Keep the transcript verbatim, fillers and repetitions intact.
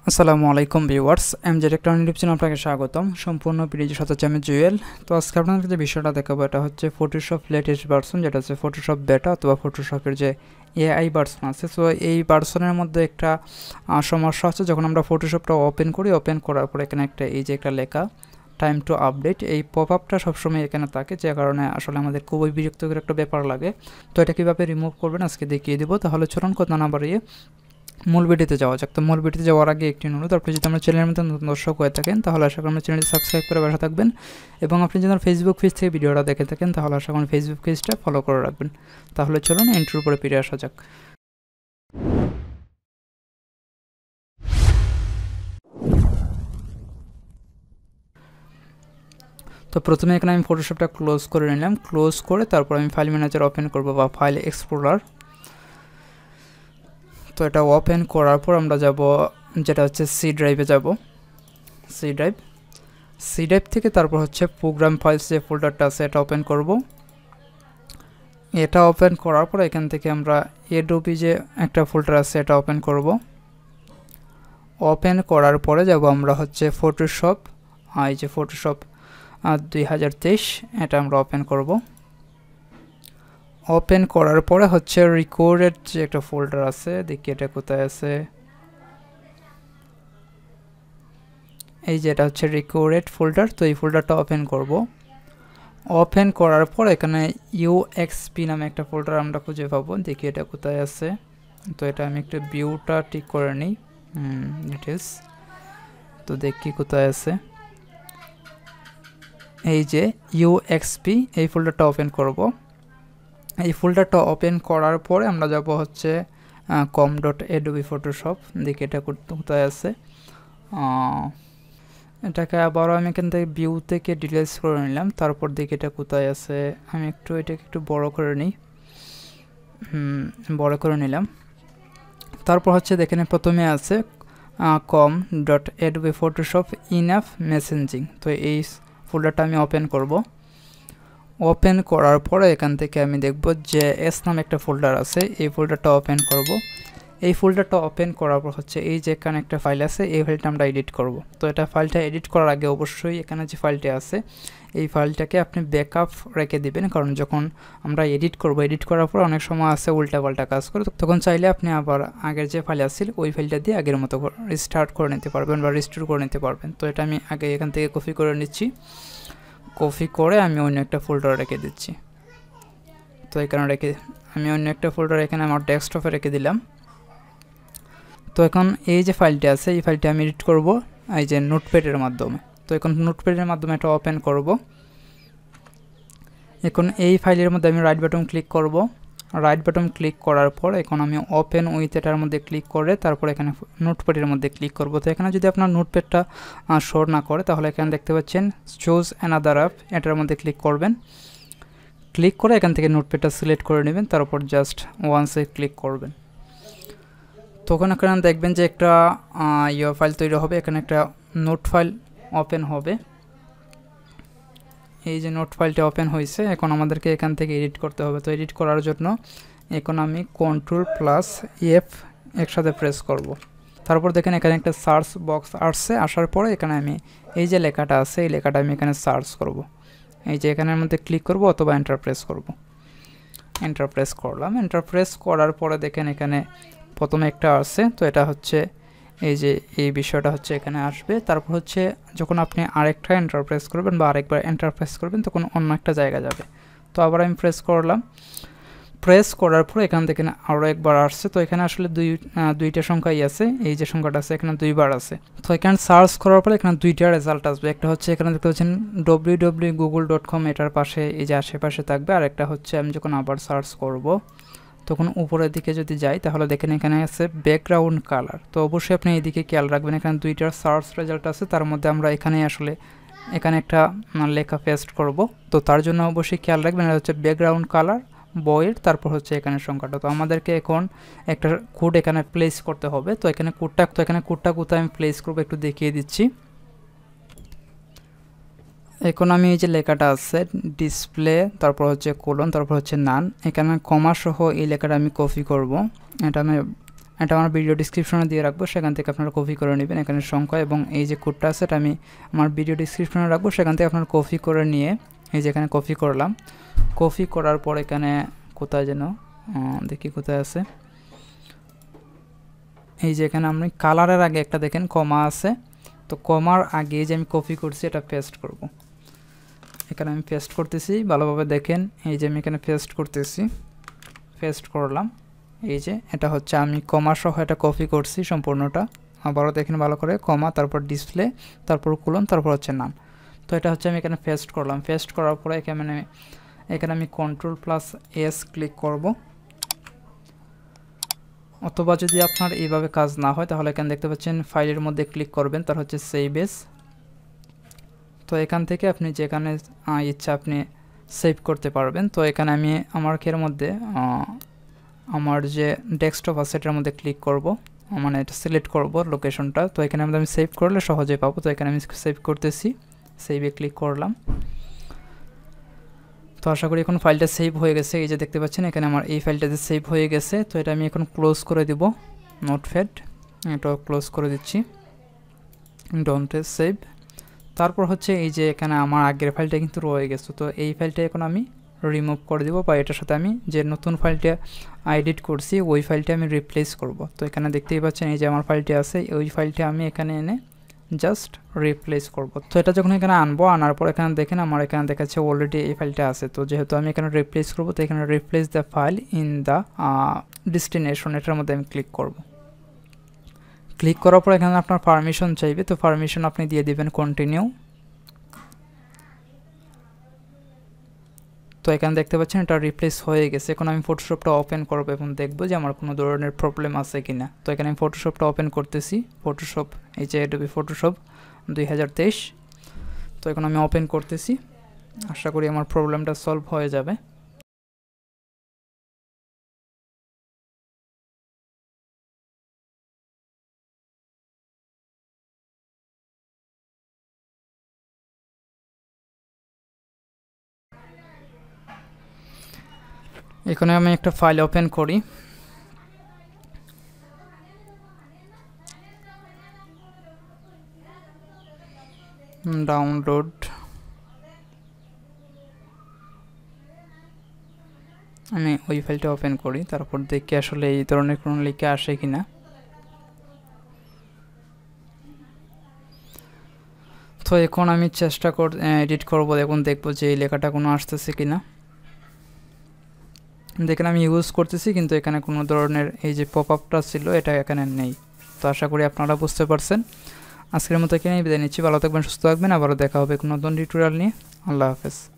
আসসালামু আলাইকুম viewers, MZ technology YouTube চ্যানেলে আপনাকে স্বাগতম। সম্পূর্ণ ভিডিওর সাথে আমি জুয়েল। তো আজকে আপনাদের যে বিষয়টা দেখাবো এটা হচ্ছে ফটোশপ লেটেস্ট ভার্সন, যেটা হচ্ছে ফটোশপ বেটা অথবা ফটোশপের যে এআই ভার্সন আছে। সো এই ভার্সনের মধ্যে একটা সমস্যা হচ্ছে, যখন আমরা ফটোশপটা ওপেন করি, ওপেন করার পর এখানে একটা এই যে একটা লেখা টাইম টু আপডেট, এই পপ আপটা সবসময় এখানে থাকে, যে কারণে আসলে আমাদের খুবই বিরক্তিকর একটা ব্যাপার লাগে। তো এটা কীভাবে রিমুভ করবেন আজকে দেখিয়ে দেবো। তাহলে চলুন কথা না বাড়িয়ে মূল ভিডিওতে যাওয়া যাক। তো মূল ভিডিওতে যাওয়ার আগে একটি অনুরোধ, আপনি যদি আমার চ্যানেলের মধ্যে নতুন দর্শক হয়ে থাকেন তাহলে আশা করি আমার চ্যানেলটি সাবস্ক্রাইব করে বসে থাকবেন, এবং আপনি যদি ফেসবুক পেজ থেকে ভিডিওটা দেখে থাকেন তাহলে আশা করি ফেসবুক পেজটা ফলো করে রাখবেন। তাহলে চলুন ইন্ট্রোর উপরে ফিরে আসা যাক। তো প্রথমে এখানে আমি ফটোশপটা ক্লোজ করে নিলাম। ক্লোজ করে তারপর আমি ফাইল ম্যানেজার ওপেন করব বা ফাইল এক্সপ্লোরার। তো এটা ওপেন করার পর আমরা যাব যেটা হচ্ছে সি ড্রাইভে যাব। সি ড্রাইভ সি ড্রাইভ থেকে তারপর হচ্ছে প্রোগ্রাম ফাইলস যে ফোল্ডারটা আছে এটা ওপেন করব। এটা ওপেন করার পর এখান থেকে আমরা এডোবি যে একটা ফোল্ডার আছে এটা ওপেন করব। ওপেন করার পরে যাব আমরা হচ্ছে ফটোশপ, এই যে ফটোশপ দুই হাজার তেইশ এটা আমরা ওপেন করব। ওপেন করার পরে হচ্ছে রিকর্ডেড যে একটা ফোল্ডার আছে, দেখি এটা কোথায় আছে, এই যে এটা হচ্ছে রিকর্ডেড ফোল্ডার। তো এই ফোল্ডারটা ওপেন করব। ওপেন করার পর এখানে ইউএক্সপি নামে একটা ফোল্ডার আমরা খুঁজে পাবো, দেখি এটা কোথায় আছে। তো এটা আমি একটু ভিউটা ঠিক করে নিই, ডিটেলস। তো দেখি কোথায় আছে, এই যে ইউএক্সপি, এই ফোল্ডারটা ওপেন করব। এই ফোল্ডারটা ওপেন করার পরে আমরা যাব হচ্ছে কম ডট অ্যাডোবি ফটোশপ, দেখি এটা কোথায় আছে। এটাকে আবারও আমি এখান থেকে ভিউ থেকে ডিটেলস করে নিলাম, তারপর দেখি এটা কোথায় আছে। আমি একটু এটাকে একটু বড় করে নিই, হুম বড় করে নিলাম। তারপর হচ্ছে দেখেন প্রথমে আছে com dot Adobe Photoshop in app messaging. তো এই ফোল্ডারটা আমি ওপেন করব। ওপেন করার পরে এখান থেকে আমি দেখব যে এস নামে একটা ফোল্ডার আছে, এই ফোল্ডারটা ওপেন করব। এই ফোল্ডারটা ওপেন করার পর হচ্ছে এই যে এখানে একটা ফাইল আছে, এই ফাইলটা আমরা এডিট করব। তো এটা ফাইলটা এডিট করার আগে অবশ্যই এখানে যে ফাইলটা আছে এই ফাইলটাকে আপনি ব্যাকআপ রেখে দিবেন, কারণ যখন আমরা এডিট করব, এডিট করার পর অনেক সময় আছে উল্টাপাল্টা কাজ করে, তখন চাইলে আপনি আবার আগের যে ফাইল আসছিল ওই ফাইলটা দিয়ে আগের মতো রিস্টার্ট করে নিতে পারবেন বা রিস্টোর করে নিতে পারবেন। তো এটা আমি আগে এখান থেকে কপি করে নিচ্ছি, কপি করে আমি অন্য একটা ফোল্ডার রেখে দিচ্ছি। তো এখানে রেখে আমি অন্য একটা ফোল্ডার এখানে আমার ডেস্কটপে রেখে দিলাম। তো এখন এই যে ফাইলটা আছে এই ফাইলটা আমি এডিট করব এই যে নোটপ্যাডের মাধ্যমে। তো এখন নোটপ্যাডের মাধ্যমে এটা ওপেন করব। এখন এই ফাইলের মধ্যে আমি রাইট বাটন ক্লিক করব। রাইট বাটন ক্লিক করার পর এখন আমি ওপেন উইথ এটার মধ্যে ক্লিক করে তারপর এখানে নোটপ্যাডের মধ্যে ক্লিক করব। তো এখানে যদি আপনার নোটপ্যাডটা শো না করে তাহলে এখানে দেখতে পাচ্ছেন চুজ অ্যানাদার অ্যাপ, এটার মধ্যে ক্লিক করবেন। ক্লিক করে এখান থেকে নোটপ্যাডটা সিলেক্ট করে নেবেন, তারপর জাস্ট ওয়ান্সে ক্লিক করবেন। তখন এখানে দেখবেন যে একটা ইয়ে ফাইল তৈরি হবে, এখানে একটা নোট ফাইল ওপেন হবে। এই যে নোট ফাইলটা ওপেন হয়েছে, এখন আমাদেরকে এখান থেকে এডিট করতে হবে। তো এডিট করার জন্য এখন আমি কন্ট্রোল প্লাস এফ একসাথে প্রেস করব। তারপর দেখেন এখানে একটা সার্চ বক্স আসছে, আসার পরে এখানে আমি এই যে লেখাটা আছে এই লেখাটা আমি এখানে সার্চ করব। এই যে এখানের মধ্যে ক্লিক করব অথবা এন্টার প্রেস করব। এন্টার প্রেস করলাম। এন্টার প্রেস করার পরে দেখেন এখানে প্রথমে একটা আসছে, তো এটা হচ্ছে এই যে এই বিষয়টা হচ্ছে এখানে আসবে। তারপর হচ্ছে যখন আপনি আরেকটা এন্টার প্রেস করবেন বা আরেকবার এন্টার প্রেস করবেন তখন অন্য একটা জায়গা যাবে। তো আবার আমি প্রেস করলাম। প্রেস করার পর এখান থেকে আরও একবার আসছে। তো এখানে আসলে দুই দুইটা সংখ্যাই আছে, এই যে সংখ্যাটা আছে এখানে দুইবার আছে। তো এখানে সার্চ করার পর এখানে দুইটা রেজাল্ট আসবে, একটা হচ্ছে এখানে দেখতে পাচ্ছেন W W Google dot com, এটার পাশে এই যে আশেপাশে থাকবে, আর একটা হচ্ছে আমি যখন আবার সার্চ করব তখন উপরের দিকে যদি যাই তাহলে দেখেন এখানে আছে ব্যাকগ্রাউন্ড কালার। তো অবশ্যই আপনি এইদিকে খেয়াল রাখবেন, এখানে দুইটার সার্চ রেজাল্ট আছে, তার মধ্যে আমরা এখানে আসলে এখানে একটা লেখা পেস্ট করব। তো তার জন্য অবশ্যই খেয়াল রাখবেন এটা হচ্ছে ব্যাকগ্রাউন্ড কালার বইয়ের, তারপর হচ্ছে এখানে সংখ্যাটা। তো আমাদেরকে এখন একটা কোড এখানে প্লেস করতে হবে। তো এখানে কোডটা তো এখানে কোডটা কোথায় আমি প্লেস করবো একটু দেখিয়ে দিচ্ছি। এখন আমি এই যে লেখাটা আছে ডিসপ্লে, তারপর হচ্ছে কোলন, তারপর হচ্ছে নান, এখানে কমা সহ এই লেখাটা আমি কপি করব। এটা আমি এটা আমার ভিডিও ডিসক্রিপশনে দিয়ে রাখবো, সেখান থেকে আপনারা কপি করে নেবেন এখানে সংখ্যা, এবং এই যে কোডটা আছে এটা আমি আমার ভিডিও ডিসক্রিপশনে রাখবো, সেখান থেকে আপনারা কপি করে নিয়ে এই যে এখানে কপি করলাম। কপি করার পর এখানে কোথায় যেন দেখি কোথায় আছে, এই যে এখানে আমি কালারের আগে একটা দেখেন কমা আছে, তো কমার আগে যে আমি কপি করছি এটা পেস্ট করব। এখানে আমি পেস্ট করতেছি, ভালোভাবে দেখেন, এই যে আমি এখানে পেস্ট করতেছি, পেস্ট করলাম। এই যে এটা হচ্ছে আমি কমা সহ এটা কপি করছি সম্পূর্ণটা, আবারও দেখেন ভালো করে, কমা তারপর ডিসপ্লে তারপর কোলন তারপর হচ্ছে নাম। তো এটা হচ্ছে আমি এখানে পেস্ট করলাম। পেস্ট করার পরে এখানে এখানে আমি কন্ট্রোল প্লাস এস ক্লিক করব, অথবা যদি আপনার এইভাবে কাজ না হয় তাহলে এখানে দেখতে পাচ্ছেন ফাইলের মধ্যে ক্লিক করবেন, তার হচ্ছে সেভ এস। তো এখান থেকে আপনি যেখানে ইচ্ছা আপনি সেভ করতে পারবেন। তো এখানে আমি আমার এর মধ্যে আমার যে ডেস্কটপ আছে এটার মধ্যে ক্লিক করব, মানে এটা সিলেক্ট করব লোকেশনটা। তো এখানে আমি সেভ করলে সহজে পাবো। তো এখানে আমি সেভ করতেছি, সেভে ক্লিক করলাম। তো আশা করি এখন ফাইলটা সেভ হয়ে গেছে। এই যে দেখতে পাচ্ছেন এখানে আমার এই ফাইলটাতে সেভ হয়ে গেছে। তো এটা আমি এখন ক্লোজ করে দিব, নোটপ্যাড এটাও ক্লোজ করে দিচ্ছি, ডোন্ট সেভ। তারপর হচ্ছে এই যে এখানে আমার আগের ফাইলটা কিন্তু রয়ে গেছে, তো এই ফাইলটা এখন আমি রিমুভ করে দিব, বা এটার সাথে আমি যে নতুন ফাইলটা এডিট করছি ওই ফাইলটা আমি রিপ্লেস করব। তো এখানে দেখতেই পাচ্ছেন এই যে আমার ফাইলটি আছে, ওই ফাইলটা আমি এখানে এনে জাস্ট রিপ্লেস করব। তো এটা যখন এখানে আনবো, আনার পর এখানে দেখেন আমার এখানে দেখাচ্ছে অলরেডি এই ফাইলটা আছে। তো যেহেতু আমি এখানে রিপ্লেস করব, তো এখানে replace the file in the destination এটার মধ্যে আমি ক্লিক করব। ক্লিক করার পর এখানে আপনার পারমিশন চাইবে, তো পারমিশন আপনি দিয়ে দিবেন কন্টিনিউ। তো এখানে দেখতে পাচ্ছেন এটা রিপ্লেস হয়ে গেছে। এখন আমি ফটোশপটা ওপেন করব এবং দেখব যে আমার কোনো ধরনের প্রবলেম আছে কিনা। তো এখানে আমি ফটোশপটা ওপেন করতেছি, ফটোশপ এই যে অ্যাডোবি ফটোশপ দুই হাজার তেইশ। তো এখন আমি ওপেন করতেছি, আশা করি আমার প্রবলেমটা সলভ হয়ে যাবে। এখানে আমি একটা ফাইল ওপেন করি, ডাউনলোড, আমি ওই ফাইলটা ওপেন করি, তারপর দেখি আসলে এই ধরনের কোনো লেখা আসে কিনা। তো এখন আমি চেষ্টা কর এডিট করবো, এখন দেখবো যে এই লেখাটা কোনো আসতেছে কিনা। দেখেন আমি ইউজ করতেছি কিন্তু এখানে কোনো ধরনের এই যে পপ আপটা ছিল এটা এখানে নেই। তো আশা করি আপনারা বুঝতে পারছেন। আজকের মতো এখানেই বিদায় নিচ্ছি, ভালো থাকবেন, সুস্থ থাকবেন, আবারও দেখা হবে কোনো নতুন টিউটোরিয়াল নিয়ে। আল্লাহ হাফেজ।